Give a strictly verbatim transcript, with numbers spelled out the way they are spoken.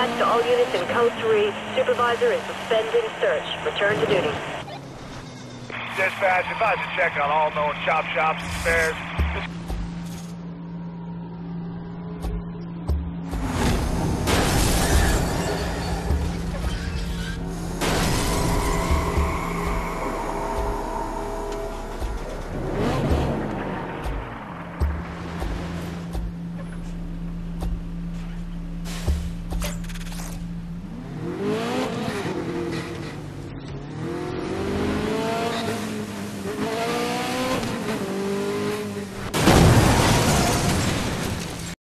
Dispatch to all units in Code three. Supervisor is suspending search. Return to duty. Dispatch, advise a check on all known chop shops and spares.